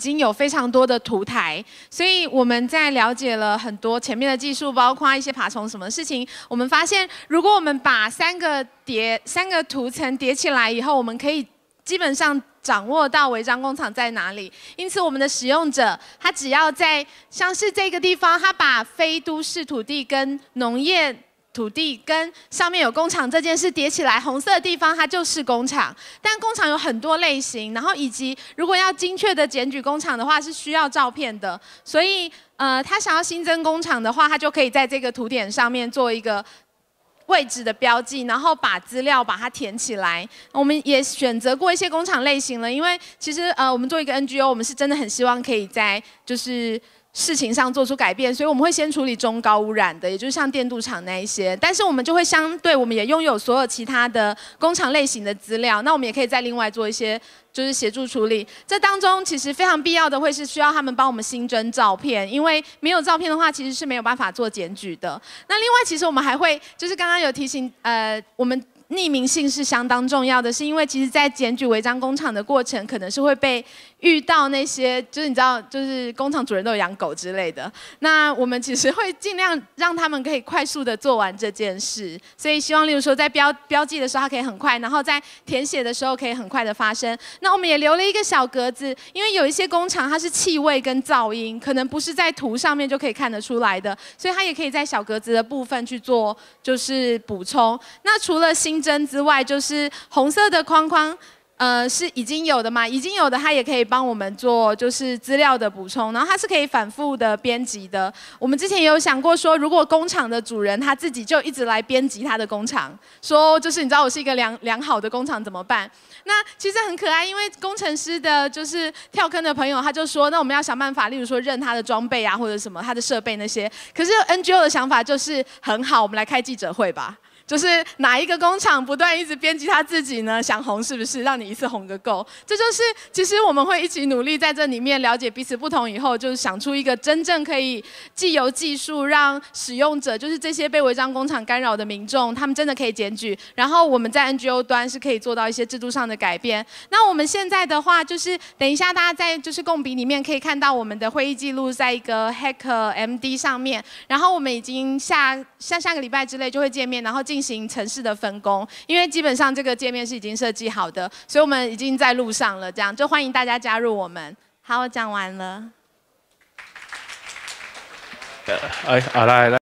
经有非常多的图台，所以我们在了解了很多前面的技术，包括一些爬虫什么事情。我们发现，如果我们把三个图层叠起来以后，我们可以基本上掌握到违章工厂在哪里。因此，我们的使用者他只要在像是这个地方，他把非都市土地跟农业土地跟上面有工厂这件事叠起来，红色的地方它就是工厂。但工厂有很多类型，然后以及如果要精确的检举工厂的话，是需要照片的。所以他想要新增工厂的话，他就可以在这个图点上面做一个位置的标记，然后把资料把它填起来。我们也选择过一些工厂类型了，因为其实我们做一个 NGO， 我们是真的很希望可以在就是事情上做出改变，所以我们会先处理中高污染的，也就是像电镀厂那一些。但是我们就会相对，我们也拥有所有其他的工厂类型的资料，那我们也可以再另外做一些就是协助处理。这当中其实非常必要的会是需要他们帮我们新增照片，因为没有照片的话，其实是没有办法做检举的。那另外，其实我们还会就是刚刚有提醒，我们匿名性是相当重要的，是因为其实在检举违章工厂的过程，可能是会被遇到那些就是你知道，就是工厂主人都有养狗之类的。那我们其实会尽量让他们可以快速的做完这件事，所以希望例如说在标记的时候，它可以很快，然后在填写的时候可以很快的发生。那我们也留了一个小格子，因为有一些工厂它是气味跟噪音，可能不是在图上面就可以看得出来的，所以它也可以在小格子的部分去做就是补充。那除了新增之外，就是红色的框框，是已经有的嘛？已经有的，它也可以帮我们做就是资料的补充，然后它是可以反复的编辑的。我们之前也有想过说，如果工厂的主人他自己就一直来编辑他的工厂，说就是你知道我是一个良好的工厂怎么办？那其实很可爱，因为工程师的就是跳坑的朋友他就说，那我们要想办法，例如说认他的装备啊，或者什么他的设备那些。可是 NGO 的想法就是很好，我们来开记者会吧。就是哪一个工厂不断一直编辑他自己呢？想红是不是？让你一次红个够。这就是其实我们会一起努力在这里面了解彼此不同以后，就是想出一个真正可以既有技术让使用者，就是这些被违章工厂干扰的民众，他们真的可以检举。然后我们在 NGO 端是可以做到一些制度上的改变。那我们现在的话，就是等一下大家在就是共笔里面可以看到我们的会议记录在一个 Hack MD 上面。然后我们已经下个礼拜之类就会见面，然后进行程式的分工，因为基本上这个界面是已经设计好的，所以我们已经在路上了，这样就欢迎大家加入我们。好，我讲完了。 来。